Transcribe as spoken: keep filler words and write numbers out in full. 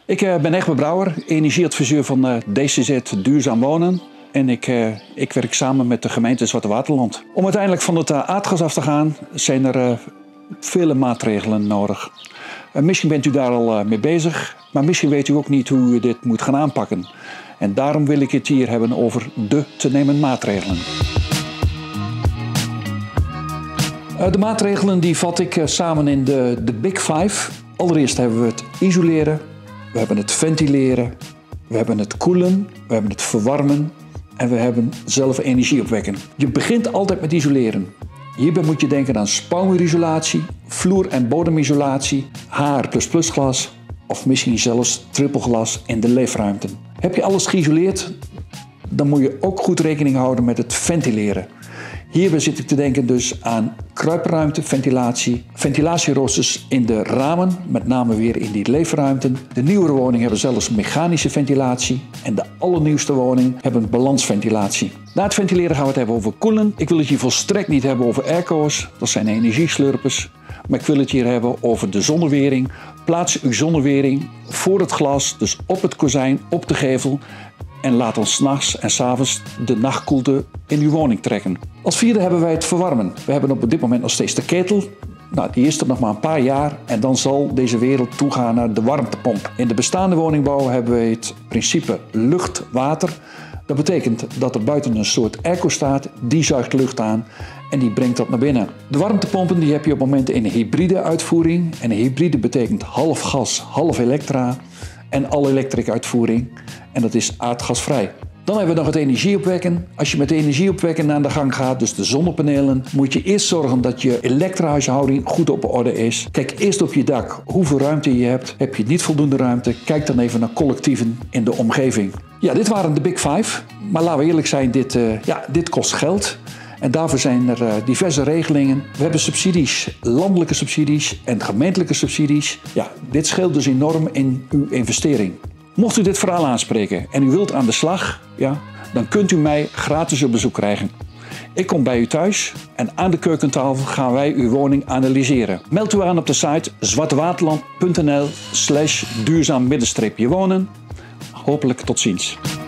Ik uh, ben Egbert Brouwer, energieadviseur van uh, D C Z Duurzaam Wonen. En ik, uh, ik werk samen met de gemeente Zwartewaterland. Om uiteindelijk van het uh, aardgas af te gaan, zijn er uh, vele maatregelen nodig. Uh, misschien bent u daar al uh, mee bezig, maar misschien weet u ook niet hoe u dit moet gaan aanpakken. En daarom wil ik het hier hebben over de te nemen maatregelen. Uh, de maatregelen die vat ik uh, samen in de, de Big Five. Allereerst hebben we het isoleren, we hebben het ventileren, we hebben het koelen, we hebben het verwarmen en we hebben zelf energie opwekken. Je begint altijd met isoleren. Hierbij moet je denken aan spouwmuurisolatie, vloer- en bodemisolatie, H R plus plus glas of misschien zelfs trippelglas in de leefruimte. Heb je alles geïsoleerd, dan moet je ook goed rekening houden met het ventileren. Hierbij zit ik te denken dus aan kruipruimteventilatie, ventilatieroosters in de ramen, met name weer in die leefruimten. De nieuwere woningen hebben zelfs mechanische ventilatie en de allernieuwste woningen hebben balansventilatie. Na het ventileren gaan we het hebben over koelen. Ik wil het hier volstrekt niet hebben over airco's, dat zijn energieslurpers. Maar ik wil het hier hebben over de zonnewering. Plaats uw zonnewering voor het glas, dus op het kozijn, op de gevel. En laat ons 's nachts en 's avonds de nachtkoelte in uw woning trekken. Als vierde hebben wij het verwarmen. We hebben op dit moment nog steeds de ketel. Nou, die is er nog maar een paar jaar en dan zal deze wereld toegaan naar de warmtepomp. In de bestaande woningbouw hebben we het principe lucht-water. Dat betekent dat er buiten een soort airco staat, die zuigt lucht aan en die brengt dat naar binnen. De warmtepompen die heb je op momenten in een hybride uitvoering. En een hybride betekent half gas, half elektra en al elektrische uitvoering. En dat is aardgasvrij. Dan hebben we nog het energieopwekken. Als je met de energieopwekken aan de gang gaat, dus de zonnepanelen, moet je eerst zorgen dat je elektrahuishouding goed op orde is. Kijk eerst op je dak hoeveel ruimte je hebt. Heb je niet voldoende ruimte, kijk dan even naar collectieven in de omgeving. Ja, dit waren de Big Five. Maar laten we eerlijk zijn, dit, uh, ja, dit kost geld. En daarvoor zijn er uh, diverse regelingen. We hebben subsidies, landelijke subsidies en gemeentelijke subsidies. Ja, dit scheelt dus enorm in uw investering. Mocht u dit verhaal aanspreken en u wilt aan de slag, ja, dan kunt u mij gratis op bezoek krijgen. Ik kom bij u thuis en aan de keukentafel gaan wij uw woning analyseren. Meld u aan op de site zwartewaterland punt n l slash duurzaam wonen. Hopelijk tot ziens.